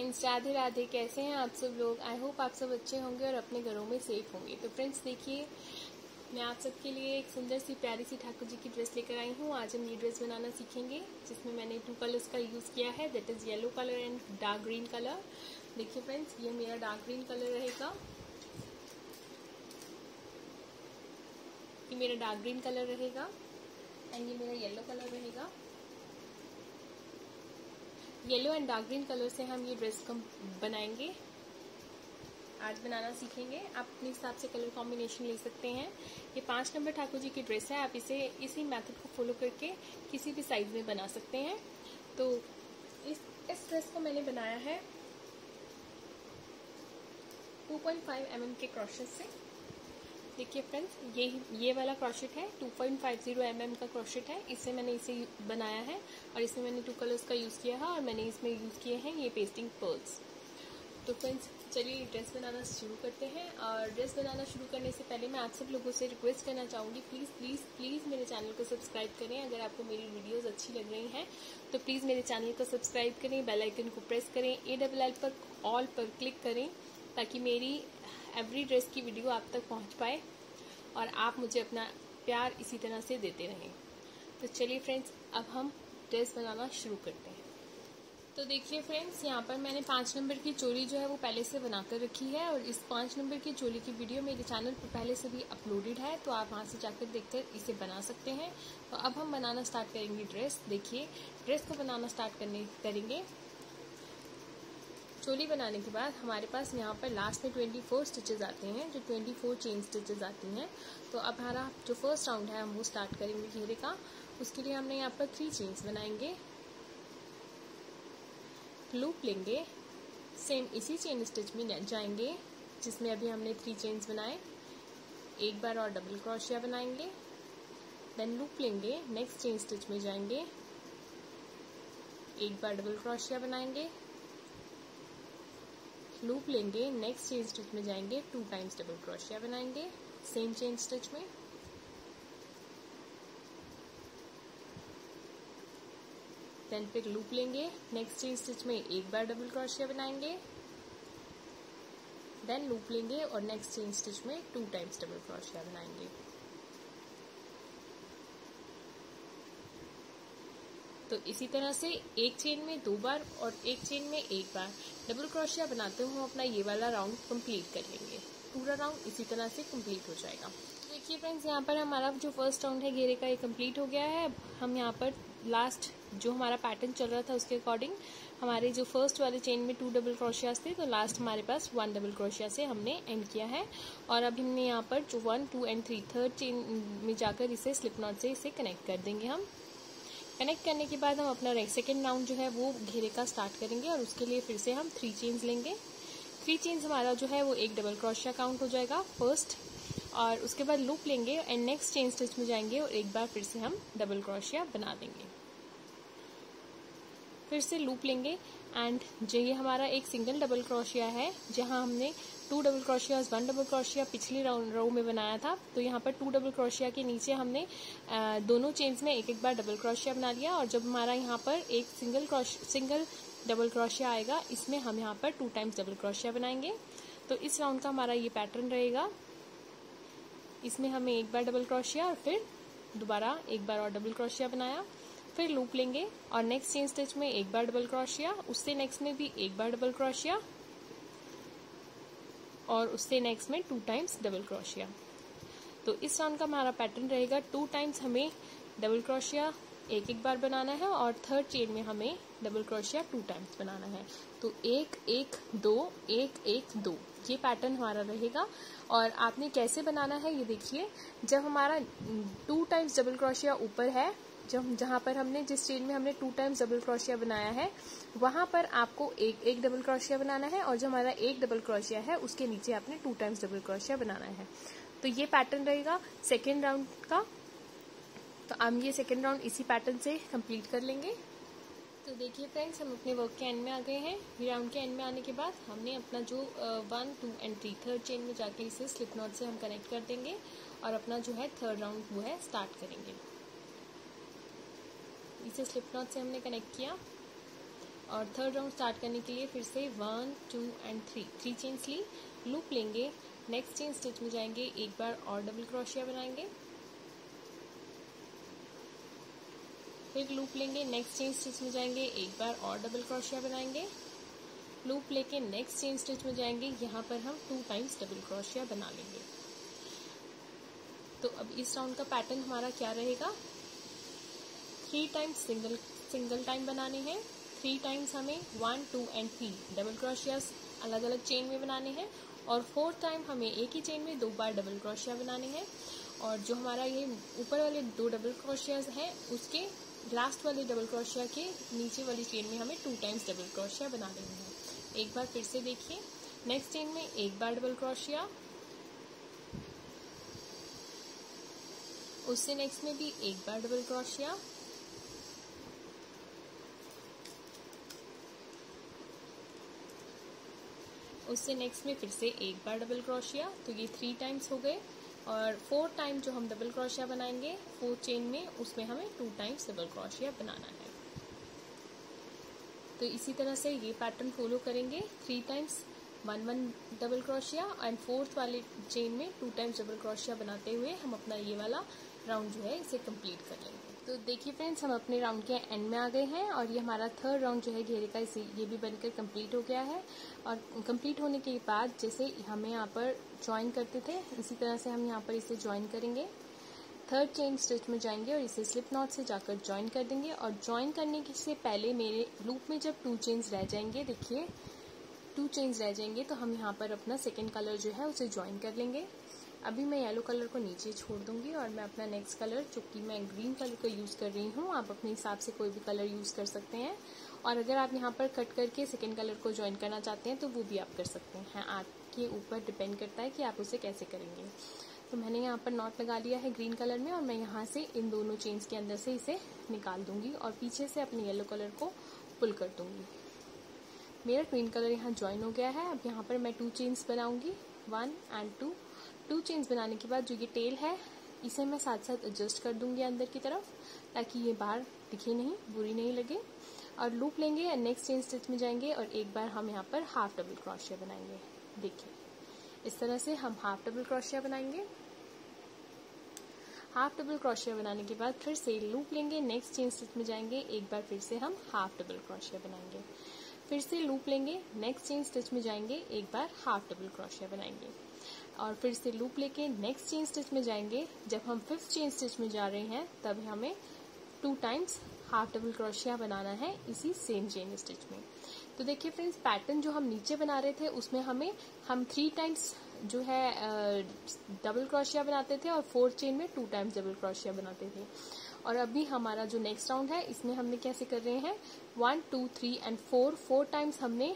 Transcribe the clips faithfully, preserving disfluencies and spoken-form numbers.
Friends, Radhe Radhe. कैसे हैं आप सब लोग? आई होप आप सब अच्छे होंगे और अपने घरों में सेफ होंगे। तो फ्रेंड्स देखिए, मैं आप सबके लिए एक सुंदर सी प्यारी सी ठाकुर जी की ड्रेस लेकर आई हूँ। आज हम ये ड्रेस बनाना सीखेंगे, जिसमें मैंने टू कलर्स का यूज़ किया है, that is yellow colour and dark green colour. देखिए फ्रेंड्स, ये मेरा डार्क ग्रीन कलर रहेगा, ये मेरा डार्क ग्रीन कलर रहेगा एंड ये मेरा येलो कलर रहेगा। Yellow and dark green colour से हम ये ड्रेस को बनाएंगे, आज बनाना सीखेंगे। आप अपने हिसाब से कलर कॉम्बिनेशन ले सकते हैं। ये पाँच नंबर ठाकुर जी की ड्रेस है, आप इसे इसी मेथड को फॉलो करके किसी भी साइज में बना सकते हैं। तो इस इस ड्रेस को मैंने बनाया है two point five m m के क्रोशेट से। देखिए फ्रेंड्स, ये ये वाला क्रोशेट है, two point five zero m m का क्रोशेट है, इससे मैंने इसे बनाया है और इसमें मैंने टू कलर्स का यूज़ किया है और मैंने इसमें यूज़ किए हैं ये पेस्टिंग पर्ल्स। तो फ्रेंड्स चलिए ड्रेस बनाना शुरू करते हैं। और ड्रेस बनाना शुरू करने से पहले मैं आप सब लोगों से रिक्वेस्ट करना चाहूँगी, प्लीज़ प्लीज़ प्लीज़ मेरे चैनल को सब्सक्राइब करें। अगर आपको मेरी वीडियोस अच्छी लग रही हैं तो प्लीज़ मेरे चैनल को सब्सक्राइब करें, बेल आइकन को प्रेस करें, ए डबल एल पर ऑल पर क्लिक करें, ताकि मेरी एवरी ड्रेस की वीडियो आप तक पहुँच पाए और आप मुझे अपना प्यार इसी तरह से देते रहें। तो चलिए फ्रेंड्स, अब हम ड्रेस बनाना शुरू करते हैं। तो देखिए फ्रेंड्स, यहाँ पर मैंने पाँच नंबर की चोली जो है वो पहले से बनाकर रखी है और इस पाँच नंबर की चोली की वीडियो मेरे चैनल पर पहले से भी अपलोडेड है, तो आप वहाँ से जाकर देखकर इसे बना सकते हैं। तो अब हम बनाना स्टार्ट करेंगे ड्रेस। देखिए, ड्रेस को बनाना स्टार्ट करने करेंगे। चोली बनाने के बाद हमारे पास यहाँ पर लास्ट में चौबीस स्टिचेस आते हैं, जो चौबीस चेन स्टिचेस आती हैं। तो अब हमारा जो फर्स्ट राउंड है हम वो स्टार्ट करेंगे घेरे का। उसके लिए हमने यहाँ पर थ्री चेन्स बनाएंगे, लूप लेंगे, सेम इसी चेन स्टिच में जाएंगे जिसमें अभी हमने थ्री चेन्स बनाए, एक बार और डबल क्रोशिया बनाएंगे, देन लूप लेंगे, नेक्स्ट चेन स्टिच में जाएंगे, एक बार डबल क्रोशिया बनाएंगे, लूप लेंगे, नेक्स्ट चेन स्टिच में जाएंगे, टू टाइम्स डबल क्रोशिया बनाएंगे सेम चेन स्टिच में, देन फिर लूप लेंगे, नेक्स्ट चेन स्टिच में एक बार डबल क्रोशिया बनाएंगे, देन लूप लेंगे और नेक्स्ट चेन स्टिच में टू टाइम्स डबल क्रोशिया बनाएंगे। तो इसी तरह से एक चेन में दो बार और एक चेन में एक बार डबल क्रोशिया बनाते हुए अपना ये वाला राउंड कंप्लीट कर लेंगे। पूरा राउंड इसी तरह से कंप्लीट हो जाएगा। देखिए फ्रेंड्स, यहाँ पर हमारा जो फर्स्ट राउंड है घेरे का ये कंप्लीट हो गया है। हम यहाँ पर लास्ट जो हमारा पैटर्न चल रहा था उसके अकॉर्डिंग हमारे जो फर्स्ट वाले चेन में टू डबल क्रोशियास थे, तो लास्ट हमारे पास वन डबल क्रोशिया से हमने एंड किया है। और अब हमने यहाँ पर जो one two and three third chain में जाकर इसे स्लिप नॉट से इसे कनेक्ट कर देंगे। हम कनेक्ट करने के बाद हम अपना सेकेंड राउंड जो है वो घेरे का स्टार्ट करेंगे और उसके लिए फिर से हम थ्री चेन्स लेंगे। थ्री चेन्स हमारा जो है वो एक डबल क्रोशिया काउंट हो जाएगा फर्स्ट, और उसके बाद लूप लेंगे एंड नेक्स्ट चेन स्टिच में जाएंगे और एक बार फिर से हम डबल क्रोशिया बना देंगे। फिर से लूप लेंगे एंड जो ये हमारा एक सिंगल डबल क्रोशिया है, जहां हमने two double crochet one double crochet पिछली राउंड रो में बनाया था, तो यहाँ पर टू डबल क्रोशिया के नीचे हमने आ, दोनों चेन्स में एक एक बार डबल क्रोशिया बना लिया। और जब हमारा यहाँ पर एक सिंगल सिंगल डबल क्रोशिया आएगा, इसमें हम यहाँ पर टू टाइम्स डबल क्रोशिया बनाएंगे। तो इस राउंड का हमारा ये पैटर्न रहेगा। इसमें हमें एक बार डबल क्रोशिया और फिर दोबारा एक बार और डबल क्रोशिया बनाया, फिर लूप लेंगे और नेक्स्ट चेन स्टिच में एक बार डबल क्रोशिया, उससे नेक्स्ट में भी एक बार डबल क्रोशिया और उससे नेक्स्ट में टू टाइम्स डबल क्रोशिया। तो इस राउंड का हमारा पैटर्न रहेगा, टू टाइम्स हमें डबल क्रोशिया एक एक बार बनाना है और थर्ड चेन में हमें डबल क्रोशिया टू टाइम्स बनाना है। तो एक एक दो एक एक दो ये पैटर्न हमारा रहेगा। और आपने कैसे बनाना है ये देखिए, जब हमारा टू टाइम्स डबल क्रोशिया ऊपर है, जब जहां पर हमने जिस चेन में हमने टू टाइम्स डबल क्रोशिया बनाया है वहां पर आपको एक एक डबल क्रोशिया बनाना है, और जो हमारा एक डबल क्रोशिया है उसके नीचे आपने टू टाइम्स डबल क्रोशिया बनाना है। तो ये पैटर्न रहेगा सेकेंड राउंड का। तो हम ये सेकेंड राउंड इसी पैटर्न से कंप्लीट कर लेंगे। तो देखिए फ्रेंड्स, हम अपने वर्क के एंड में आ गए हैं। ये राउंड के एंड में आने के बाद हमने अपना जो one two and three third chain में जाके इसे स्लिप नॉट से हम कनेक्ट कर देंगे और अपना जो है थर्ड राउंड वो है स्टार्ट करेंगे। इसे स्लिप नॉट से हमने कनेक्ट किया, और थर्ड राउंड स्टार्ट करने के लिए फिर से one two and three three chains ली, लूप लेंगे, नेक्स्ट चेन स्टिच में जाएंगे, एक बार और डबल क्रोशिया बनाएंगे, फिर लूप लेंगे, नेक्स्ट चेन स्टिच में जाएंगे, एक बार और डबल क्रोशिया बनाएंगे, लूप लेके नेक्स्ट चेन स्टिच में जाएंगे, यहाँ पर हम टू टाइम्स डबल क्रोशिया बना लेंगे। तो अब इस राउंड का पैटर्न हमारा क्या रहेगा, three times single single time बनाने हैं, थ्री टाइम्स हमें one two and three double crochets अलग अलग चेन में बनाने हैं, और फोर्थ टाइम हमें एक ही चेन में दो बार डबल क्रोशिया बनाने हैं। और जो हमारा ये ऊपर वाले दो डबल क्रोशियास हैं उसके लास्ट वाले डबल क्रोशिया के नीचे वाली चेन में हमें टू टाइम्स डबल क्रोशिया बना लेना है। एक बार फिर से देखिए, नेक्स्ट चेन में एक बार डबल क्रोशिया, उससे नेक्स्ट में भी एक बार डबल क्रोशिया, उससे नेक्स्ट में फिर से एक बार डबल क्रोशिया। तो ये थ्री टाइम्स हो गए, और फोर्थ टाइम जो हम डबल क्रोशिया बनाएंगे फोर्थ चेन में, उसमें हमें टू टाइम्स डबल क्रोशिया बनाना है। तो इसी तरह से ये पैटर्न फॉलो करेंगे, three times one one double crochet and fourth वाले चेन में टू टाइम्स डबल क्रोशिया बनाते हुए हम अपना ये वाला राउंड जो है इसे कंप्लीट कर लेंगे। तो देखिए फ्रेंड्स, हम अपने राउंड के एंड में आ गए हैं, और ये हमारा थर्ड राउंड जो है घेरे का, इसी ये भी बनकर कंप्लीट हो गया है। और कंप्लीट होने के बाद जैसे हमें यहाँ पर ज्वाइन करते थे, इसी तरह से हम यहाँ पर इसे ज्वाइन करेंगे, थर्ड चेन स्टिच में जाएंगे और इसे स्लिप नॉट से जाकर ज्वाइन कर देंगे। और ज्वाइन करने से पहले मेरे लूप में जब टू चेन्स रह जाएंगे, देखिए टू चेन्स रह जाएंगे, तो हम यहाँ पर अपना सेकेंड कलर जो है उसे ज्वाइन कर लेंगे। अभी मैं येलो कलर को नीचे छोड़ दूंगी और मैं अपना नेक्स्ट कलर, जो कि मैं ग्रीन कलर का यूज़ कर रही हूँ, आप अपने हिसाब से कोई भी कलर यूज़ कर सकते हैं। और अगर आप यहाँ पर कट करके सेकेंड कलर को ज्वाइन करना चाहते हैं तो वो भी आप कर सकते हैं, आपके ऊपर डिपेंड करता है कि आप उसे कैसे करेंगे। तो मैंने यहाँ पर नॉट लगा लिया है ग्रीन कलर में, और मैं यहाँ से इन दोनों चेन्स के अंदर से इसे निकाल दूंगी और पीछे से अपने येलो कलर को पुल कर दूंगी। मेरा ग्रीन कलर यहाँ ज्वाइन हो गया है। अब यहाँ पर मैं टू चेन्स बनाऊंगी, one and two. Two chains बनाने के बाद जो ये टेल है इसे मैं साथ साथ एडजस्ट कर दूंगी अंदर की तरफ, ताकि ये बाहर दिखे नहीं, बुरी नहीं लगे। और लूप लेंगे, नेक्स्ट चेन स्टिच में जाएंगे और एक बार हम यहाँ पर हाफ डबल क्रोशिया बनाएंगे। देखिए इस तरह से हम हाफ डबल क्रोशिया बनाएंगे। हाफ डबल क्रोशिया बनाने के बाद फिर से लूप लेंगे, नेक्स्ट चेन स्टिच में जाएंगे, एक बार फिर से हम हाफ डबल क्रोशिया बनाएंगे, फिर से लूप लेंगे, नेक्स्ट चेन स्टिच में जाएंगे, एक बार हाफ डबल क्रोशिया बनाएंगे, और फिर से लूप लेके नेक्स्ट चेन स्टिच में जाएंगे। जब हम फिफ्थ चेन स्टिच में जा रहे हैं तब हमें two times half double crochet बनाना है इसी सेम चेन स्टिच में। तो देखिए फ्रेंड्स, पैटर्न जो हम नीचे बना रहे थे उसमें हमें हम थ्री टाइम्स जो है डबल क्रोशिया बनाते थे और फोर्थ चेन में टू टाइम्स डबल क्रोशिया बनाते थे। और अभी हमारा जो नेक्स्ट राउंड है इसमें हमने कैसे कर रहे हैं, one two three and four four times हमने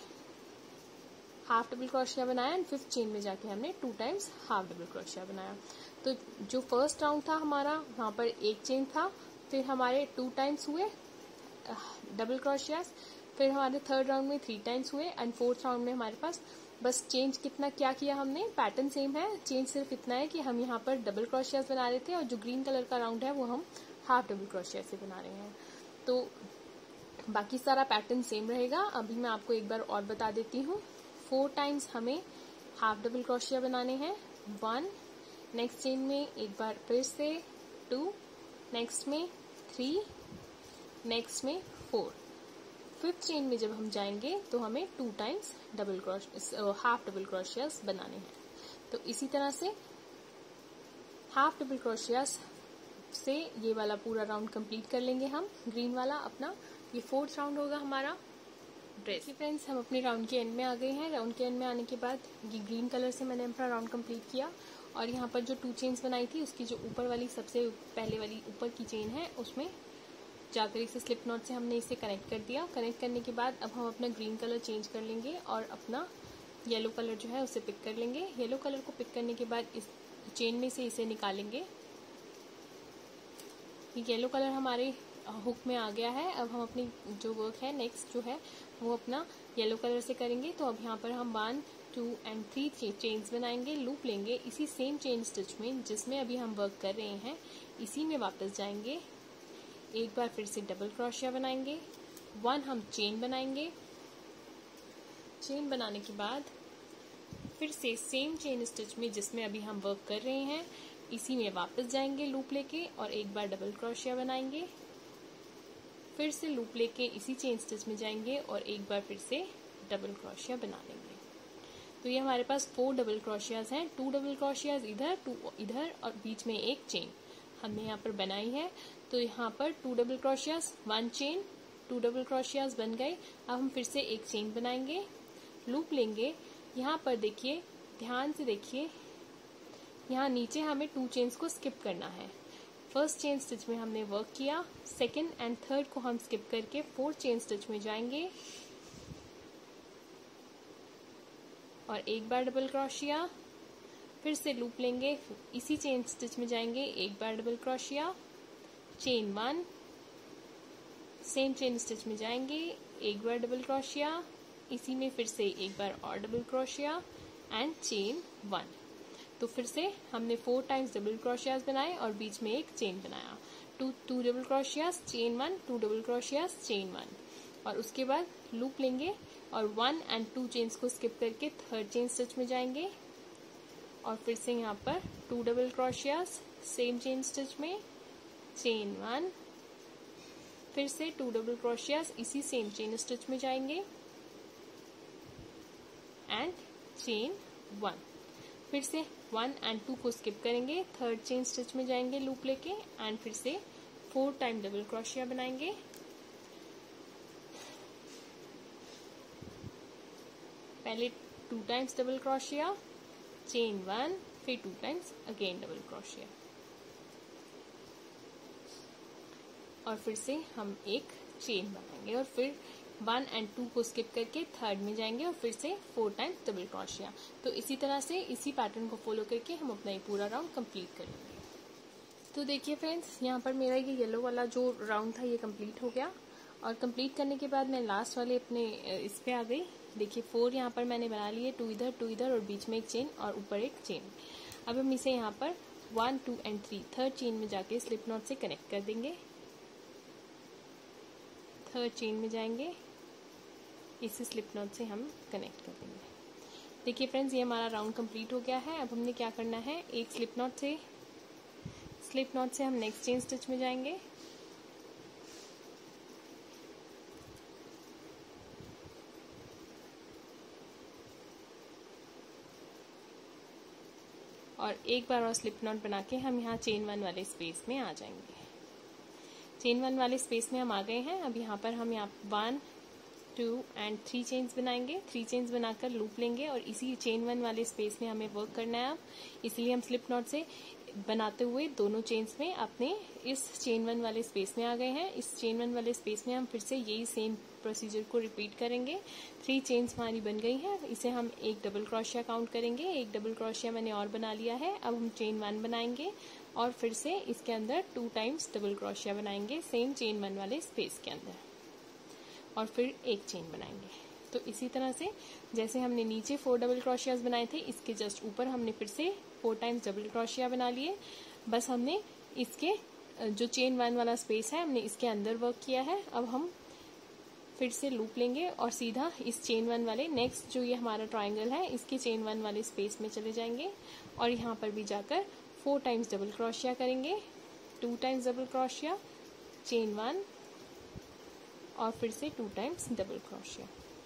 हाफ डबल क्रोशिया बनाया एंड फिफ्थ चेन में जाके हमने two times half double crochet बनाया। तो जो फर्स्ट राउंड था हमारा, वहां पर एक चेन था, फिर हमारे टू टाइम्स हुए डबल क्रोशियास, फिर हमारे थर्ड राउंड में थ्री टाइम्स हुए एंड फोर्थ राउंड में हमारे पास बस चेंज कितना क्या किया हमने, पैटर्न सेम है, चेंज सिर्फ इतना है कि हम यहाँ पर डबल क्रोशियास बना रहे थे और जो ग्रीन कलर का राउंड है वो हम हाफ डबल क्रोशिया से बना रहे हैं। तो बाकी सारा पैटर्न सेम रहेगा। अभी मैं आपको एक बार और बता देती हूँ, फोर टाइम्स हमें हाफ डबल क्रोशिया बनाने हैं, वन, नेक्स्ट चेन में एक बार फिर से टू, नेक्स्ट में थ्री, नेक्स्ट में फोर, फिफ्थ चेन में जब हम जाएंगे तो हमें two times double crochet half double crochets बनाने हैं। तो इसी तरह से हाफ डबल क्रोशियास से ये वाला पूरा राउंड कंप्लीट कर लेंगे हम, ग्रीन वाला अपना। ये फोर्थ राउंड होगा हमारा ड्रेस। फ्रेंड्स, हम अपने राउंड के एंड में आ गए हैं। राउंड के एंड में आने के बाद ये ग्रीन कलर से मैंने अपना राउंड कंप्लीट किया, और यहाँ पर जो टू चेन्स बनाई थी उसकी जो ऊपर वाली सबसे पहले वाली ऊपर की चेन है उसमें जाकर इसे स्लिप नॉट से हमने इसे कनेक्ट कर दिया। कनेक्ट करने के बाद अब हम अपना ग्रीन कलर चेंज कर लेंगे और अपना येलो कलर जो है उसे पिक कर लेंगे। येलो कलर को पिक करने के बाद इस चेन में से इसे निकालेंगे। येलो कलर हमारे हुक में आ गया है। अब हम अपनी जो वर्क है नेक्स्ट जो है वो अपना येलो कलर से करेंगे। तो अब यहाँ पर हम one two and three chains बनाएंगे, लूप लेंगे इसी सेम चेन स्टिच में जिसमें अभी हम वर्क कर रहे हैं, इसी में वापस जाएंगे, एक बार फिर से डबल क्रोशिया बनाएंगे, वन हम चेन बनाएंगे। चेन बनाने के बाद फिर से सेम चेन स्टिच में जिसमें अभी हम वर्क कर रहे हैं इसी में वापस जाएंगे लूप लेके और एक बार डबल क्रोशिया बनाएंगे। फिर से लूप लेके इसी चेन स्टिच में जाएंगे और एक बार फिर से डबल क्रोशिया बना लेंगे। तो ये हमारे पास फोर डबल क्रोशियाज हैं, टू डबल क्रोशियाज इधर, टू इधर और बीच में एक चेन हमने यहाँ पर बनाई है। तो यहाँ पर two double crochets, one chain, two double crochets बन गए। अब हम फिर से एक चेन बनाएंगे, लूप लेंगे। यहाँ पर देखिए, ध्यान से देखिए, यहाँ नीचे हमें टू चेन्स को स्किप करना है। फर्स्ट चेन स्टिच में हमने वर्क किया, सेकेंड एंड थर्ड को हम स्किप करके फोर्थ चेन स्टिच में जाएंगे और एक बार डबल क्रोशिया, फिर से लूप लेंगे, इसी चेन स्टिच में जाएंगे, एक बार double crochet, chain one, same chain stitch में जाएंगे, एक बार डबल क्रोशिया, इसी में फिर से एक बार और double crochet and chain one. तो फिर से हमने फोर टाइम्स डबल क्रोशियाज बनाए और बीच में एक चेन बनाया। Two two double crochets, chain one, two double crochets, chain one, और उसके बाद लूप लेंगे और वन एंड टू चेन्स को स्किप करके थर्ड चेन स्टिच में जाएंगे और फिर से यहाँ पर two double crochets, same chain stitch में, चेन वन, फिर से टू डबल क्रोशियाज, इसी सेम चेन स्टिच में जाएंगे एंड चेन वन। फिर से वन एंड टू को स्किप करेंगे, थर्ड चेन स्टिच में जाएंगे लूप लेके एंड फिर से फोर टाइम डबल क्रोशिया बनाएंगे। पहले two times double crochet, chain one, फिर two times again double crochet और फिर से हम एक चेन बनाएंगे और फिर वन एंड टू को स्किप करके थर्ड में जाएंगे और फिर से फोर टाइम्स डबल क्रोशिया। तो इसी तरह से इसी पैटर्न को फॉलो करके हम अपना ये पूरा राउंड कंप्लीट करेंगे। तो देखिए फ्रेंड्स, यहाँ पर मेरा ये येलो वाला जो राउंड था ये कंप्लीट हो गया और कंप्लीट करने के बाद मैं लास्ट वाले अपने इस पे आ गई। देखिए फोर यहाँ पर मैंने बना लिए, टू इधर, टू इधर और बीच में एक चेन और ऊपर एक चेन। अब हम इसे यहाँ पर one, two and three third chain में जाके स्लिप नॉट से कनेक्ट कर देंगे। थर्ड चेन में जाएंगे, इसी स्लिप नॉट से हम कनेक्ट कर देंगे। देखिए फ्रेंड्स, ये हमारा राउंड कंप्लीट हो गया है। अब हमने क्या करना है, एक स्लिप नॉट से स्लिप नॉट से हम नेक्स्ट चेन स्टिच में जाएंगे और एक बार और स्लिप नॉट बना के हम यहाँ चेन वन वाले स्पेस में आ जाएंगे। चेन वन वाले स्पेस में हम आ गए हैं। अब यहाँ पर हम यहाँ one, two and three chains बनाएंगे। थ्री चेन्स बनाकर लूप लेंगे और इसी चेन वन वाले स्पेस में हमें वर्क करना है। अब इसलिए हम स्लिप नॉट से बनाते हुए दोनों चेन्स में अपने इस चेन वन वाले स्पेस में आ गए हैं। इस चेन वन वाले स्पेस में हम फिर से यही सेम प्रोसीजर को रिपीट करेंगे। थ्री चेन्स हमारी बन गई हैं, इसे हम एक डबल क्रोशिया काउंट करेंगे। एक डबल क्रोशिया मैंने और बना लिया है। अब हम चेन वन बनाएंगे और फिर से इसके अंदर टू टाइम्स डबल क्रोशिया बनाएंगे सेम चेन वन वाले स्पेस के अंदर और फिर एक चेन बनाएंगे। तो इसी तरह से जैसे हमने नीचे फोर डबल क्रोशियाज बनाए थे, इसके जस्ट ऊपर हमने फिर से फोर टाइम्स डबल क्रोशिया बना लिए। बस हमने इसके जो चेन वन वाला स्पेस है हमने इसके अंदर वर्क किया है। अब हम फिर से लूप लेंगे और सीधा इस चेन वन वाले नेक्स्ट जो ये हमारा ट्राइंगल है इसके चेन वन वाले स्पेस में चले जाएंगे और यहाँ पर भी जाकर फोर टाइम्स डबल क्रोशिया करेंगे। Two times double crochet, chain one और फिर से two times double crochet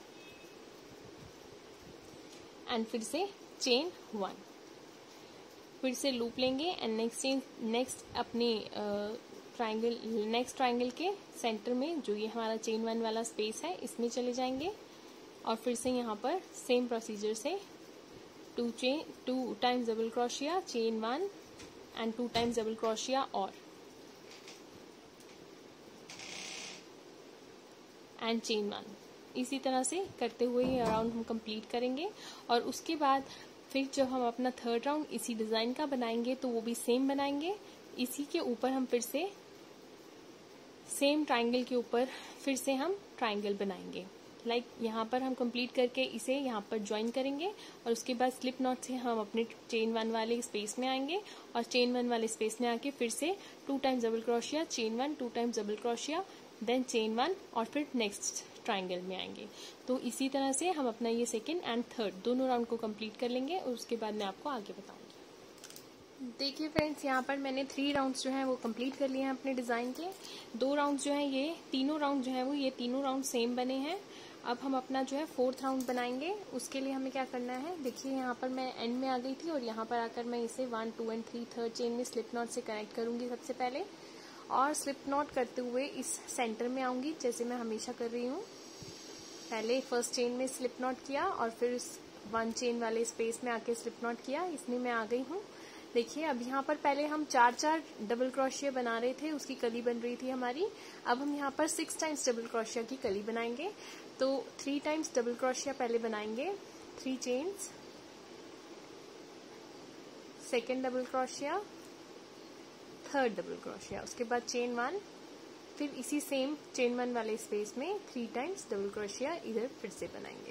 and फिर से चेन वन, फिर से लूप लेंगे एंड नेक्स्ट चेन नेक्स्ट अपने ट्राइंगल नेक्स्ट ट्राइंगल के सेंटर में जो ये हमारा चेन वन वाला स्पेस है इसमें चले जाएंगे और फिर से यहाँ पर सेम प्रोसीजर से two chain two times double crochet, chain one and two times double crochet और एंड चेन वन। इसी तरह से करते हुए ये राउंड हम कंप्लीट करेंगे और उसके बाद फिर जब हम अपना थर्ड राउंड इसी डिजाइन का बनाएंगे तो वो भी सेम बनाएंगे। इसी के ऊपर हम फिर से सेम ट्राइंगल के ऊपर फिर से हम ट्राइंगल बनाएंगे। लाइक like यहाँ पर हम कंप्लीट करके इसे यहाँ पर ज्वाइन करेंगे और उसके बाद स्लिप नॉट से हम अपने चेन वन वाले स्पेस में आएंगे और चेन वन वाले स्पेस में आके फिर से two times double crochet, chain one, two times double crochet, then chain one और फिर नेक्स्ट ट्राइंगल में आएंगे। तो इसी तरह से हम अपना ये सेकेंड एंड थर्ड दोनों राउंड को कंप्लीट कर लेंगे और उसके बाद मैं आपको आगे बताऊंगी। देखिए फ्रेंड्स, यहाँ पर मैंने थ्री राउंड्स जो हैं वो कंप्लीट कर लिए हैं अपने डिज़ाइन के। दो राउंड्स जो हैं, ये तीनों राउंड जो है वो ये तीनों राउंड सेम बने हैं। अब हम अपना जो है फोर्थ राउंड बनाएंगे। उसके लिए हमें क्या करना है, देखिए यहाँ पर मैं एंड में आ गई थी और यहाँ पर आकर मैं इसे one two and three third chain में स्लिप नॉट से कनेक्ट करूंगी सबसे पहले, और स्लिप नॉट करते हुए इस सेंटर में आऊंगी जैसे मैं हमेशा कर रही हूँ। पहले फर्स्ट चेन में स्लिप नॉट किया और फिर इस वन चेन वाले स्पेस में आके स्लिप नॉट किया, इसमें मैं आ गई हूँ। देखिए अब यहाँ पर पहले हम चार चार डबल क्रोशिया बना रहे थे, उसकी कली बन रही थी हमारी। अब हम यहाँ पर सिक्स टाइम्स डबल क्रोशिया की कली बनाएंगे। तो थ्री टाइम्स डबल क्रोशिया पहले बनाएंगे, three chains, second double crochet, third double crochet, उसके बाद चेन वन, फिर इसी सेम चेन वन वाले स्पेस में थ्री टाइम्स डबल क्रोशिया इधर फिर से बनाएंगे।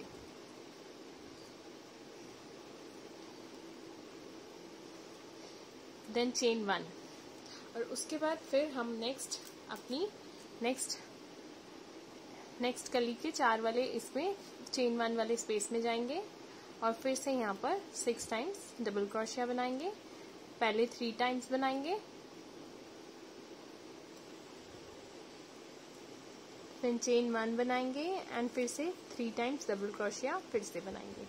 देन चेन वन, और उसके बाद फिर हम नेक्स्ट अपनी नेक्स्ट नेक्स्ट कली के चार वाले इसमें चेन वन वाले स्पेस में जाएंगे और फिर से यहाँ पर सिक्स टाइम्स डबल क्रोशिया बनाएंगे। पहले थ्री टाइम्स बनाएंगे, फिर चेन वन बनाएंगे एंड फिर से थ्री टाइम्स डबल क्रोशिया फिर से बनाएंगे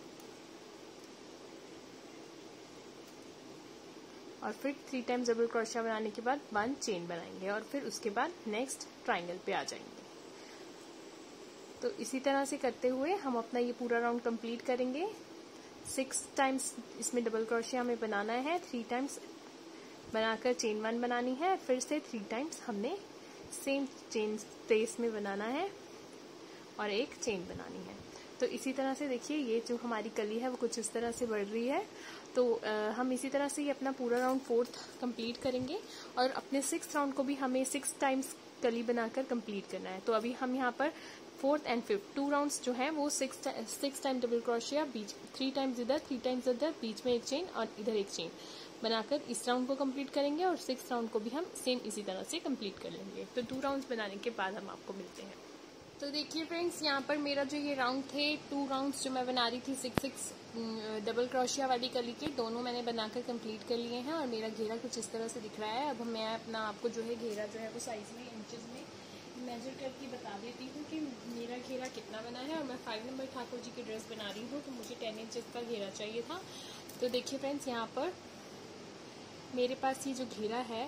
और फिर थ्री टाइम्स डबल क्रोशिया बनाने के बाद वन चेन बनाएंगे और फिर उसके बाद नेक्स्ट ट्राइंगल पे आ जाएंगे। तो इसी तरह से करते हुए हम अपना ये पूरा राउंड कंप्लीट करेंगे। सिक्स टाइम्स इसमें डबल क्रोशिया हमें बनाना है, थ्री टाइम्स बनाकर चेन वन बनानी है, फिर से थ्री टाइम्स हमने सेम चेन स्पेस में बनाना है और एक चेन बनानी है। तो इसी तरह से देखिए ये जो हमारी कली है वो कुछ इस तरह से बढ़ रही है। तो आ, हम इसी तरह से ये अपना पूरा राउंड फोर्थ कंप्लीट करेंगे और अपने सिक्स राउंड को भी हमें सिक्स टाइम्स कली बनाकर कंप्लीट करना है। तो अभी हम यहाँ पर fourth and fifth two rounds जो हैं वो six six time double crochet, बीच थ्री टाइम्स इधर, थ्री टाइम्स इधर, बीच में एक चेन और इधर एक चेन बनाकर इस राउंड को कंप्लीट करेंगे और सिक्स राउंड को भी हम सेम इसी तरह से कंप्लीट कर लेंगे। तो टू राउंड्स बनाने के बाद हम आपको मिलते हैं। तो देखिए फ्रेंड्स, यहाँ पर मेरा जो ये राउंड थे, टू राउंड्स जो मैं बना रही थी सिक्स सिक्स डबल क्रोशिया वाली कली के, दोनों मैंने बनाकर कंप्लीट कर लिए हैं और मेरा घेरा कुछ इस तरह से दिख रहा है। अब मैं अपना आपको जो है घेरा जो है वो साइज में इंचेस में मेजर करके बता देती हूँ कि मेरा घेरा कितना बना है। और मैं फाइव नंबर ठाकुर जी की ड्रेस बना रही हूँ तो मुझे टेन इंचेस का घेरा चाहिए था। तो देखिए फ्रेंड्स, यहाँ पर मेरे पास ये जो घेरा है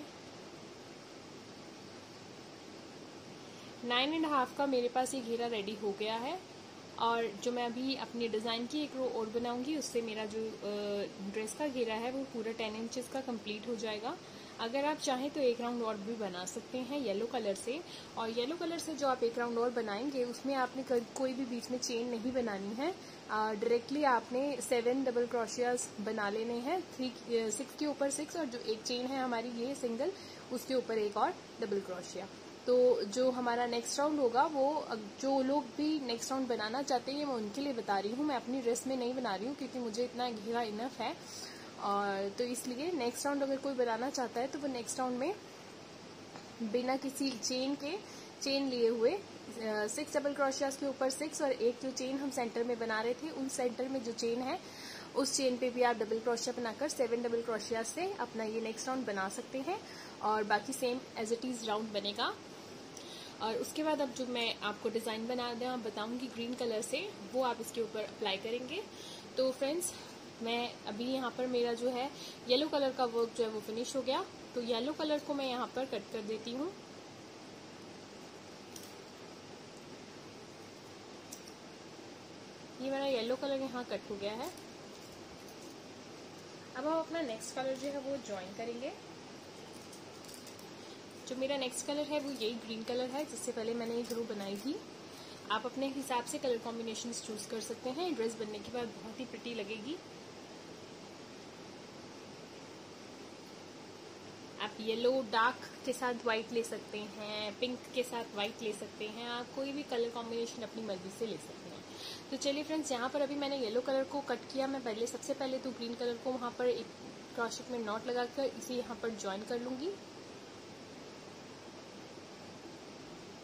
नाइन एंड हाफ का, मेरे पास ये घेरा रेडी हो गया है। और जो मैं अभी अपनी डिज़ाइन की एक रो और बनाऊंगी उससे मेरा जो ड्रेस का घेरा है वो पूरा टेन इंचेस का कंप्लीट हो जाएगा। अगर आप चाहें तो एक राउंड और भी बना सकते हैं येलो कलर से। और येलो कलर से जो आप एक राउंड और बनाएंगे उसमें आपने कोई भी बीच में चेन नहीं बनानी है, डायरेक्टली आपने सेवन डबल क्रोशियाज बना लेने हैं, थ्री सिक्स के ऊपर सिक्स और जो एक चेन है हमारी ये सिंगल, उसके ऊपर एक और डबल क्रोशिया। तो जो हमारा नेक्स्ट राउंड होगा वो जो लोग भी नेक्स्ट राउंड बनाना चाहते हैं मैं उनके लिए बता रही हूँ, मैं अपनी ड्रेस में नहीं बना रही हूँ क्योंकि मुझे इतना घेरा इनफ है। और तो इसलिए नेक्स्ट राउंड अगर कोई बनाना चाहता है तो वो नेक्स्ट राउंड में बिना किसी चेन के चेन लिए हुए सिक्स डबल क्रोशियाज के ऊपर सिक्स और एक जो चेन हम सेंटर में बना रहे थे उन सेंटर में जो चेन है उस चेन पे भी आप डबल क्रोशिया बनाकर सेवन डबल क्रोशिया से अपना ये नेक्स्ट राउंड बना सकते हैं और बाकी same as it is round बनेगा। और उसके बाद अब जो मैं आपको डिज़ाइन बना दें बताऊंगी ग्रीन कलर से, वो आप इसके ऊपर अप्लाई करेंगे। तो फ्रेंड्स, मैं अभी यहाँ पर मेरा जो है येलो कलर का वर्क जो है वो फिनिश हो गया। तो येलो कलर को मैं यहाँ पर कट कर देती हूँ। ये मेरा येलो कलर यहाँ कट हो गया है। अब हम अपना नेक्स्ट कलर जो है वो ज्वाइन करेंगे। जो मेरा नेक्स्ट कलर है वो यही ग्रीन कलर है जिससे पहले मैंने एक रो बनाई थी। आप अपने हिसाब से कलर कॉम्बिनेशन चूज कर सकते हैं, ड्रेस बनने के बाद बहुत ही प्रिटी लगेगी। आप येलो डार्क के साथ व्हाइट ले सकते हैं, पिंक के साथ व्हाइट ले सकते हैं, आप कोई भी कलर कॉम्बिनेशन अपनी मर्जी से ले सकते हैं। तो चलिए फ्रेंड्स, यहाँ पर अभी मैंने येलो कलर को कट किया। मैं पहले सबसे पहले तो ग्रीन कलर को वहाँ पर एक क्रॉशेट में नॉट लगाकर इसे यहाँ पर ज्वाइन कर लूंगी।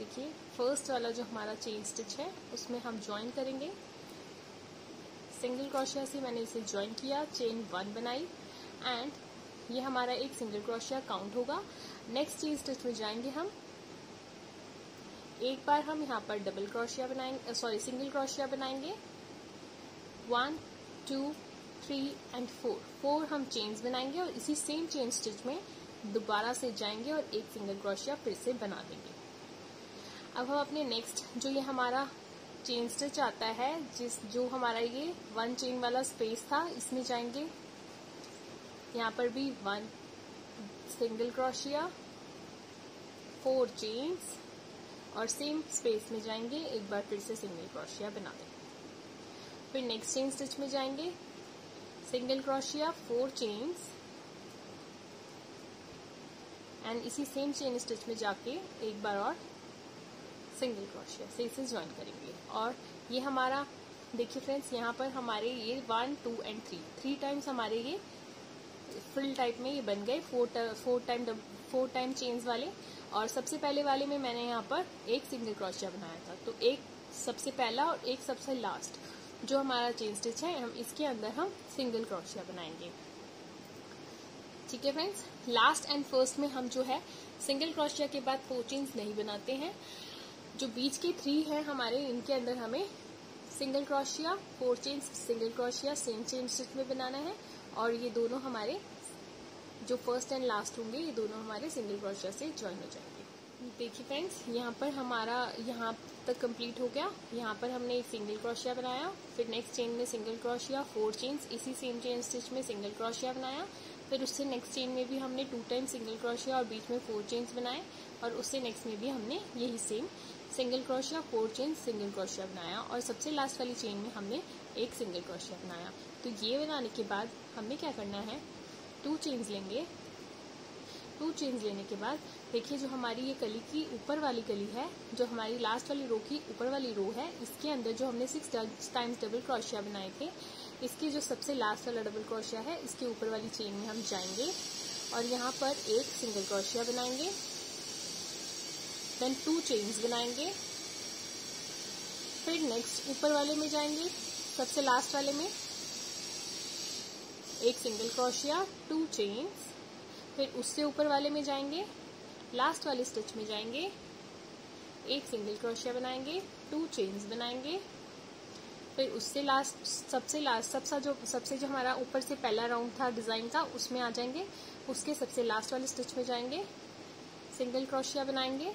देखिए फर्स्ट वाला जो हमारा चेन स्टिच है उसमें हम ज्वाइन करेंगे। सिंगल क्रोशिया से मैंने इसे ज्वाइन किया, चेन वन बनाई एंड ये हमारा एक सिंगल क्रोशिया काउंट होगा। नेक्स्ट चेन स्टिच में जाएंगे हम, एक बार हम यहाँ पर डबल क्रोशिया बनाएंगे, सॉरी सिंगल क्रोशिया बनाएंगे। One two three and four, four हम चेन्स बनाएंगे और इसी सेम चेन स्टिच में दोबारा से जाएंगे और एक सिंगल क्रोशिया फिर से बना देंगे। अब हम अपने नेक्स्ट जो ये हमारा चेन स्टिच आता है, जिस जो हमारा ये वन चेन वाला स्पेस था, इसमें जाएंगे। यहाँ पर भी one single crochet, four chains और सेम स्पेस में जाएंगे, एक बार फिर से सिंगल क्रोशिया बना देंगे। फिर नेक्स्ट चेन स्टिच में जाएंगे, single crochet, four chains and इसी सेम चेन स्टिच में जाके एक बार और सिंगल क्रोशिया से इसे ज्वाइन करेंगे। और ये हमारा देखिए फ्रेंड्स, यहाँ पर हमारे ये one two and three three times हमारे ये फ्रिल टाइप में ये बन गए, four four time four time chains वाले। और सबसे पहले वाले में मैंने यहाँ पर एक सिंगल क्रोशिया बनाया था, तो एक सबसे पहला और एक सबसे लास्ट जो हमारा चेन स्टिच है, हम इसके अंदर हम सिंगल क्रोशिया बनाएंगे। ठीक है फ्रेंड्स, लास्ट एंड फर्स्ट में हम जो है सिंगल क्रोशिया के बाद फोर चेन्स नहीं बनाते हैं। जो बीच के थ्री हैं हमारे, इनके अंदर हमें single crochet, four chains, single crochet same chain stitch में बनाना है। और ये दोनों हमारे जो फर्स्ट एंड लास्ट होंगे, ये दोनों हमारे सिंगल क्रोशिया से ज्वाइन हो जाएंगे। देखिए फ्रेंड्स, यहाँ पर हमारा यहाँ तक कंप्लीट हो गया। यहाँ पर हमने एक सिंगल क्रोशिया बनाया, फिर नेक्स्ट चेन में सिंगल क्रोशिया, फोर चेन्स, इसी सेम चेन स्टिच में सिंगल क्रोशिया बनाया। फिर उससे नेक्स्ट चेन में भी हमने टू टाइम सिंगल क्रोशिया और बीच में फोर चेन्स बनाए। और उससे नेक्स्ट में भी हमने यही same single crochet, four chain, single crochet बनाया। और सबसे लास्ट वाली चेन में हमने एक सिंगल क्रोशिया बनाया। तो ये बनाने के बाद हमें क्या करना है, टू चेन्स लेंगे। टू चेन्स लेने के बाद देखिए जो हमारी ये कली की ऊपर वाली कली है, जो हमारी लास्ट वाली रो की ऊपर वाली रो है, इसके अंदर जो हमने सिक्स टाइम्स डबल क्रोशिया बनाए थे, इसकी जो सबसे लास्ट वाला डबल क्रोशिया है, इसके ऊपर वाली चेन में हम जाएंगे और यहाँ पर एक सिंगल क्रोशिया बनाएंगे। देन टू चेन्स बनाएंगे। फिर नेक्स्ट ऊपर वाले में जाएंगे, सबसे लास्ट वाले में एक सिंगल क्रोशिया, टू चेन्स। फिर उससे ऊपर वाले में जाएंगे, लास्ट वाले स्टिच में जाएंगे, एक सिंगल क्रोशिया बनाएंगे, टू चेन्स बनाएंगे। फिर उससे लास्ट सबसे लास्ट सबसे जो सबसे जो हमारा ऊपर से पहला राउंड था डिजाइन का, उसमें आ जाएंगे। उसके सबसे लास्ट वाले स्टिच में जाएंगे, सिंगल क्रोशिया बनाएंगे,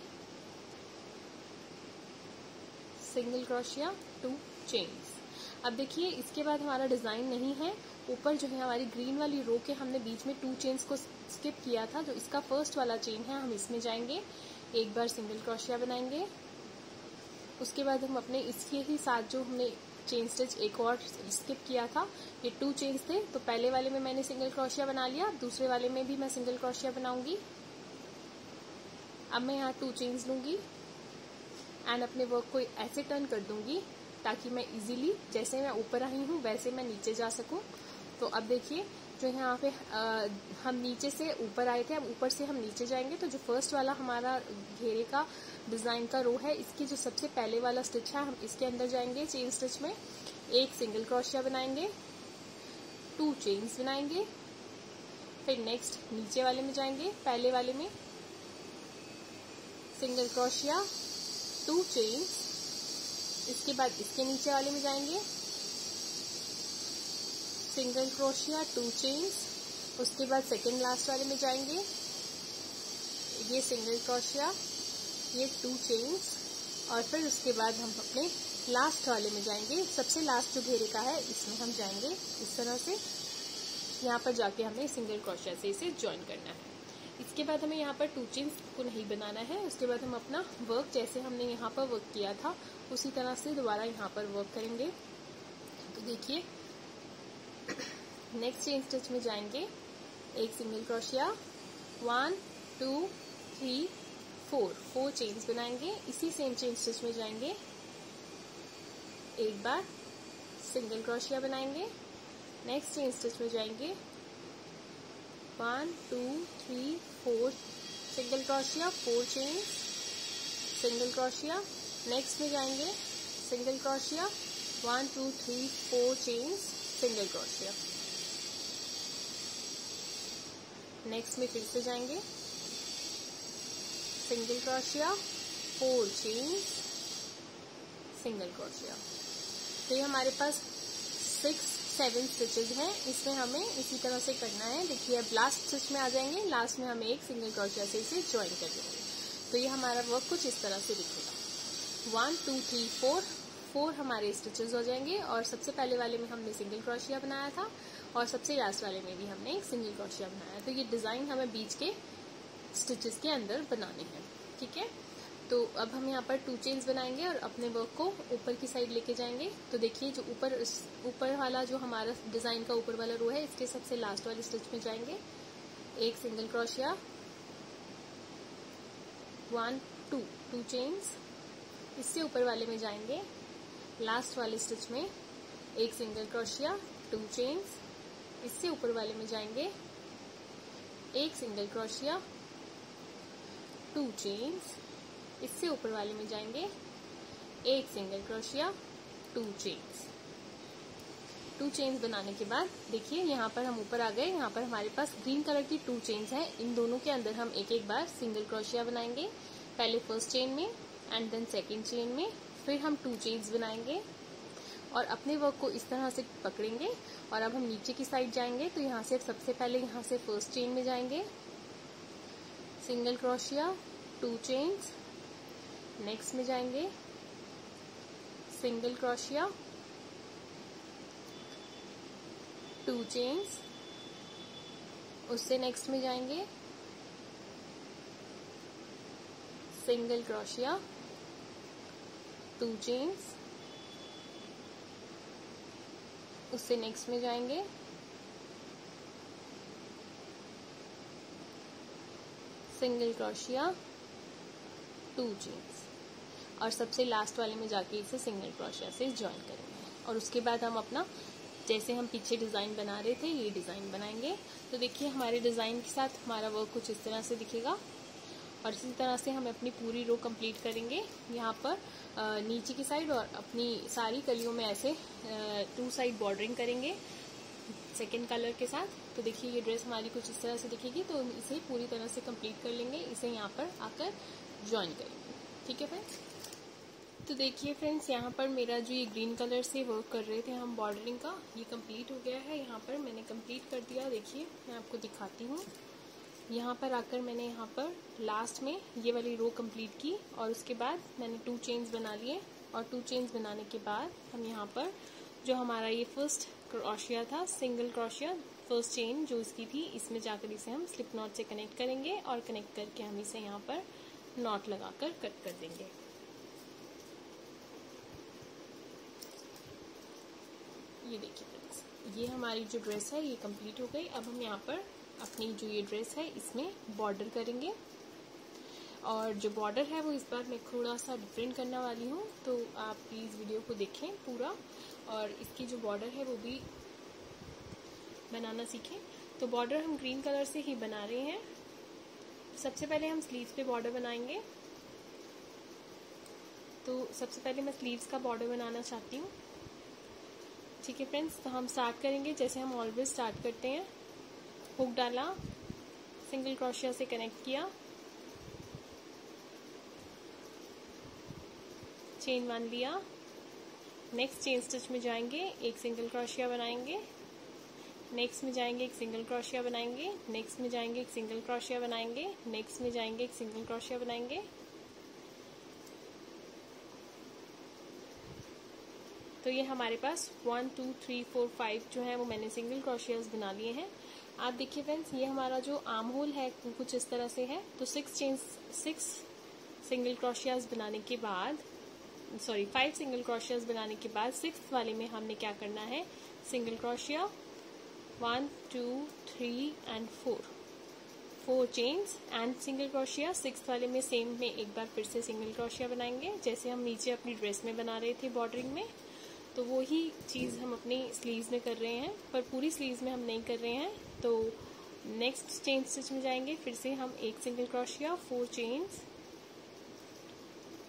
सिंगल क्रोशिया, टू चेन्स। अब देखिए इसके बाद हमारा डिजाइन नहीं है। ऊपर जो है हमारी ग्रीन वाली रो के हमने बीच में टू चेन्स को स्किप किया था, जो इसका फर्स्ट वाला चेन है, हम इसमें जाएंगे, एक बार सिंगल क्रोशिया बनाएंगे। उसके बाद हम अपने इसके ही साथ जो हमने चेन स्टिच एक और स्किप किया था, ये टू चेन्स थे, तो पहले वाले में मैंने सिंगल क्रोशिया बना लिया, दूसरे वाले में भी मैं सिंगल क्रोशिया बनाऊंगी। अब मैं यहाँ टू चेन्स लूंगी एंड अपने वर्क को ऐसे टर्न कर दूंगी ताकि मैं इजीली, जैसे मैं ऊपर आई हूँ वैसे मैं नीचे जा सकूं। तो अब देखिए जो यहाँ पे आ, हम नीचे से ऊपर आए थे, अब ऊपर से हम नीचे जाएंगे। तो जो फर्स्ट वाला हमारा घेरे का डिजाइन का रो है, इसकी जो सबसे पहले वाला स्टिच है, हम इसके अंदर जाएंगे चेन स्टिच में, एक सिंगल क्रोशिया बनाएंगे, टू चेन्स बनाएंगे। फिर नेक्स्ट नीचे वाले में जाएंगे, पहले वाले में सिंगल क्रोशिया, टू चेन्स। इसके बाद इसके नीचे वाले में जाएंगे, सिंगल क्रोशिया, टू चेन्स। उसके बाद सेकेंड लास्ट वाले में जाएंगे, ये सिंगल क्रोशिया, ये टू चेन्स। और फिर उसके बाद हम अपने लास्ट वाले में जाएंगे, सबसे लास्ट जो घेरे का है इसमें हम जाएंगे इस तरह से। यहाँ पर जाके हमें सिंगल क्रोशिया से इसे ज्वाइन करना है। इसके बाद हमें यहाँ पर टू चेन्स को नहीं बनाना है। उसके बाद हम अपना वर्क जैसे हमने यहाँ पर वर्क किया था उसी तरह से दोबारा यहाँ पर वर्क करेंगे। तो देखिए नेक्स्ट चेन स्टिच में जाएंगे, एक single crochet, one two three four, four chains बनाएंगे। इसी सेम चेन स्टिच में जाएंगे, एक बार सिंगल क्रोशिया बनाएंगे, नेक्स्ट चेन स्टिच में जाएंगे, one two three four, single crochet, four chain, single crochet, next में जाएंगे single crochet, one two three four chains, single crochet, next में फिर से जाएंगे single crochet, four chains, single crochet. तो ये हमारे पास सिक्स सेवन स्टिचेस हैं, इसमें हमें इसी तरह से करना है। देखिए अब लास्ट स्टिच में आ जाएंगे, लास्ट में हमें एक सिंगल क्रोशिया से इसे ज्वाइन कर देंगे। तो ये हमारा वर्क कुछ इस तरह से दिखेगा। One two three four, four हमारे स्टिचेस हो जाएंगे और सबसे पहले वाले में हमने सिंगल क्रोशिया बनाया था और सबसे लास्ट वाले में भी हमने एक सिंगल क्रोशिया बनाया। तो ये डिजाइन हमें बीच के स्टिचेस के अंदर बनाने हैं, ठीक है। तो अब हम यहाँ पर टू चेन्स बनाएंगे और अपने वर्क को ऊपर की साइड लेके जाएंगे। तो देखिए जो ऊपर ऊपर वाला जो हमारा डिजाइन का ऊपर वाला रो है, इसके सबसे लास्ट वाले स्टिच में जाएंगे, एक single crochet, one two two chains, इससे ऊपर वाले में जाएंगे, लास्ट वाले स्टिच में एक सिंगल क्रोशिया, टू चेन्स, इससे ऊपर वाले में जाएंगे, एक सिंगल क्रोशिया, टू चेन्स, इससे ऊपर वाले में जाएंगे, एक single crochet, two chains. Two chains बनाने के बाद देखिए यहाँ पर हम ऊपर आ गए। यहाँ पर हमारे पास ग्रीन कलर की टू चेन्स हैं, इन दोनों के अंदर हम एक एक बार सिंगल क्रोशिया बनाएंगे, पहले फर्स्ट चेन में एंड देन सेकेंड चेन में, फिर हम टू चेन्स बनाएंगे और अपने वर्क को इस तरह से पकड़ेंगे। और अब हम नीचे की साइड जाएंगे, तो यहाँ से सबसे पहले यहाँ से फर्स्ट चेन में जाएंगे, single crochet, two chains, next में जाएंगे सिंगल क्रोशिया, टू चेन्स, उससे नेक्स्ट में जाएंगे सिंगल क्रोशिया, टू चेन्स, उससे नेक्स्ट में जाएंगे सिंगल क्रोशिया, टू चेन्स और सबसे लास्ट वाले में जाके इसे सिंगल क्रोशिया से ज्वाइन करेंगे। और उसके बाद हम अपना जैसे हम पीछे डिजाइन बना रहे थे ये डिजाइन बनाएंगे। तो देखिए हमारे डिजाइन के साथ हमारा वर्क कुछ इस तरह से दिखेगा और इसी तरह से हम अपनी पूरी रो कंप्लीट करेंगे। यहाँ पर नीचे की साइड और अपनी सारी कलियों में ऐसे टू साइड बॉर्डरिंग करेंगे सेकेंड कलर के साथ। तो देखिए ये ड्रेस हमारी कुछ इस तरह से दिखेगी। तो इसे पूरी तरह से कंप्लीट कर लेंगे, इसे यहाँ पर आकर ज्वाइन करेंगे, ठीक है फ्रेंड्स। तो देखिए फ्रेंड्स यहाँ पर मेरा जो ये ग्रीन कलर से वर्क कर रहे थे हम बॉर्डरिंग का, ये कंप्लीट हो गया है। यहाँ पर मैंने कंप्लीट कर दिया। देखिए मैं आपको दिखाती हूँ। यहाँ पर आकर मैंने यहाँ पर लास्ट में ये वाली रो कंप्लीट की और उसके बाद मैंने टू चेन्स बना लिए और टू चेन्स बनाने के बाद हम यहाँ पर जो हमारा ये फर्स्ट क्रोशिया था, सिंगल क्रोशिया फर्स्ट चेन जो इसकी थी, इसमें जाकर इसे हम स्लिप नॉट से कनेक्ट करेंगे और कनेक्ट करके हम इसे यहाँ पर नॉट लगाकर कट कर देंगे। ये देखिए फ्रेंड्स, ये हमारी जो ड्रेस है ये कंप्लीट हो गई। अब हम यहाँ पर अपनी जो ये ड्रेस है इसमें बॉर्डर करेंगे और जो बॉर्डर है वो इस बार मैं थोड़ा सा डिफरेंट करने वाली हूँ, तो आप प्लीज़ वीडियो को देखें पूरा और इसकी जो बॉर्डर है वो भी बनाना सीखें। तो बॉर्डर हम ग्रीन कलर से ही बना रहे हैं। सबसे पहले हम स्लीव्स पे बॉर्डर बनाएंगे। तो सबसे पहले मैं स्लीव्स का बॉर्डर बनाना चाहती हूँ, ठीक है फ्रेंड्स। तो हम स्टार्ट करेंगे जैसे हम ऑलवेज स्टार्ट करते हैं। हुक डाला, सिंगल क्रोशिया से कनेक्ट किया, चेन वन लिया, नेक्स्ट चेन स्टिच में जाएंगे, एक सिंगल क्रोशिया बनाएंगे, नेक्स्ट में जाएंगे एक सिंगल क्रोशिया बनाएंगे, नेक्स्ट में जाएंगे एक सिंगल क्रोशिया बनाएंगे, नेक्स्ट में जाएंगे एक सिंगल क्रोशिया बनाएंगे, तो ये हमारे पास one two three four five जो है वो मैंने सिंगल क्रोशियाज बना लिए हैं। आप देखिए फ्रेंड्स, ये हमारा जो आर्म होल है कुछ इस तरह से है। तो six chain six single crochets बनाने के बाद सॉरी फाइव सिंगल क्रोशियाज बनाने के बाद सिक्स वाले में हमने क्या करना है, single crochet, one two three and four four chains and single crochet. Six वाले में सेम में एक बार फिर से सिंगल क्रोशिया बनाएंगे जैसे हम नीचे अपनी ड्रेस में बना रहे थे बॉर्डरिंग में। तो वो ही चीज़ हम अपनी स्लीव्स में कर रहे हैं, पर पूरी स्लीव्स में हम नहीं कर रहे हैं। तो नेक्स्ट चेन स्टिच में जाएंगे, फिर से हम एक single crochet, four chains,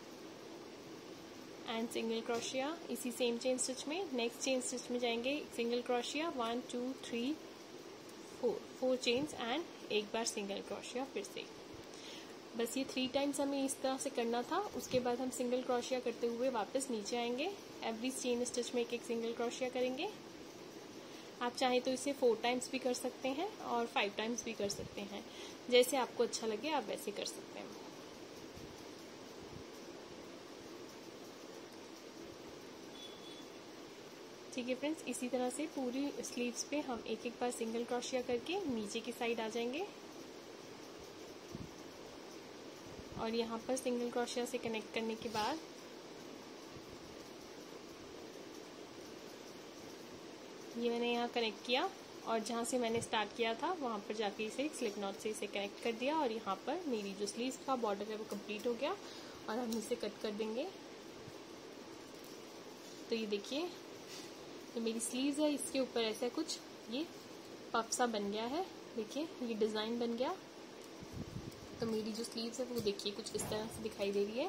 and single crochet, इसी सेम चेन स्टिच में नेक्स्ट चेन स्टिच में जाएंगे, single crochet, one two three four, four chains and एक बार सिंगल क्रोशिया फिर से। बस ये थ्री टाइम्स हमें इस तरह से करना था। उसके बाद हम सिंगल क्रोशिया करते हुए वापस नीचे आएंगे, एवरी चेन स्टिच में एक एक सिंगल क्रोशिया करेंगे। आप चाहें तो इसे फोर टाइम्स भी कर सकते हैं और फाइव टाइम्स भी कर सकते हैं, जैसे आपको अच्छा लगे आप वैसे कर सकते हैं। ठीक है फ्रेंड्स, इसी तरह से पूरी स्लीव्स पे हम एक एक बार सिंगल क्रोशिया करके नीचे की साइड आ जाएंगे और यहाँ पर सिंगल क्रोशिया से कनेक्ट करने के बाद ये मैंने यहाँ कनेक्ट किया और जहाँ से मैंने स्टार्ट किया था वहाँ पर जाके इसे एक स्लिप नॉट से इसे कनेक्ट कर दिया और यहाँ पर मेरी जो स्लीव्स का बॉर्डर है वो कंप्लीट हो गया और हम इसे कट कर देंगे। तो ये देखिए, तो मेरी स्लीव्स है, इसके ऊपर ऐसा कुछ ये पफ सा बन गया है। देखिए ये डिज़ाइन बन गया। तो मेरी जो स्लीव्स है वो देखिए कुछ इस तरह से दिखाई दे रही है।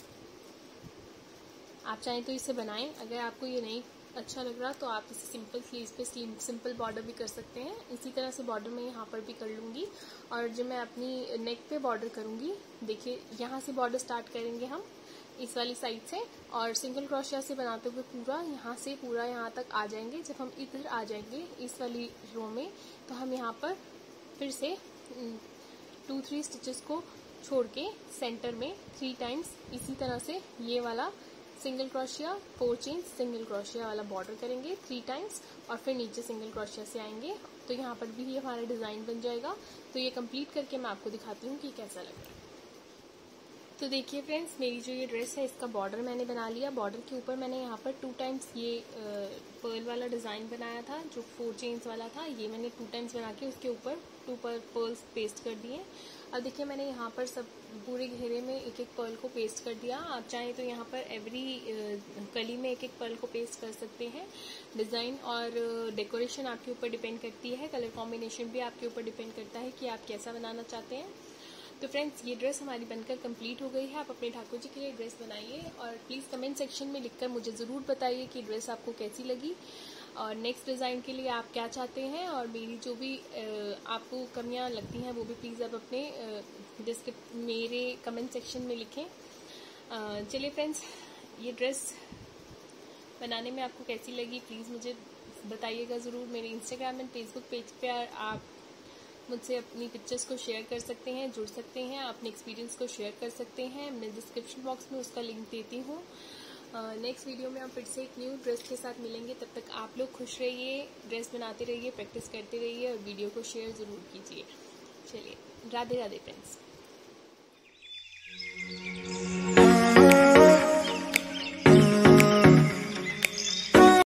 आप चाहें तो इसे बनाएं। अगर आपको ये नहीं अच्छा लग रहा तो आप इसे सिंपल स्लीव्स पे सिंपल बॉर्डर भी कर सकते हैं। इसी तरह से बॉर्डर मैं यहाँ पर भी कर लूँगी और जब मैं अपनी नेक पे बॉर्डर करूँगी, देखिए यहाँ से बॉर्डर स्टार्ट करेंगे हम इस वाली साइड से और सिंगल क्रोशिया से बनाते हुए पूरा यहाँ से पूरा यहाँ तक आ जाएंगे। जब हम इधर आ जाएंगे इस वाली रो में तो हम यहाँ पर फिर से टू थ्री स्टिचेस को छोड़ के सेंटर में थ्री टाइम्स इसी तरह से ये वाला single crochet, four chain single crochet वाला बॉर्डर करेंगे थ्री टाइम्स और फिर नीचे सिंगल क्रोशिया से आएंगे। तो यहाँ पर भी ये हमारा डिज़ाइन बन जाएगा। तो ये कंप्लीट करके मैं आपको दिखाती हूँ कि कैसा लग रहा है। तो देखिए फ्रेंड्स, मेरी जो ये ड्रेस है इसका बॉर्डर मैंने बना लिया। बॉर्डर के ऊपर मैंने यहाँ पर टू टाइम्स ये पर्ल वाला डिज़ाइन बनाया था जो फोर चेन्स वाला था। ये मैंने टू टाइम्स बना के उसके ऊपर टू पर्ल्स पेस्ट कर दिए। अब देखिए मैंने यहाँ पर सब पूरे घेरे में एक एक पर्ल को पेस्ट कर दिया। आप चाहें तो यहाँ पर एवरी कली में एक एक पर्ल को पेस्ट कर सकते हैं। डिज़ाइन और डेकोरेशन आपके ऊपर डिपेंड करती है, कलर कॉम्बिनेशन भी आपके ऊपर डिपेंड करता है कि आप कैसा बनाना चाहते हैं। तो फ्रेंड्स, ये ड्रेस हमारी बनकर कंप्लीट हो गई है। आप अपने ठाकुर जी के लिए ड्रेस बनाइए और प्लीज़ कमेंट सेक्शन में लिखकर मुझे ज़रूर बताइए कि ड्रेस आपको कैसी लगी और नेक्स्ट डिज़ाइन के लिए आप क्या चाहते हैं और मेरी जो भी आपको कमियां लगती हैं वो भी प्लीज़ आप अपने डिस्क्रिप मेरे कमेंट सेक्शन में लिखें। चलिए फ्रेंड्स, ये ड्रेस बनाने में आपको कैसी लगी प्लीज़ मुझे बताइएगा ज़रूर। मेरे इंस्टाग्राम एंड फेसबुक पेज पर आप मुझसे अपनी पिक्चर्स को शेयर कर सकते हैं, जुड़ सकते हैं, अपने एक्सपीरियंस को शेयर कर सकते हैं। मैं डिस्क्रिप्शन बॉक्स में उसका लिंक देती हूँ। नेक्स्ट वीडियो में हम फिर से एक न्यू ड्रेस के साथ मिलेंगे। तब तक आप लोग खुश रहिए, ड्रेस बनाते रहिए, प्रैक्टिस करते रहिए और वीडियो को शेयर ज़रूर कीजिए। चलिए, राधे राधे फ्रेंड्स।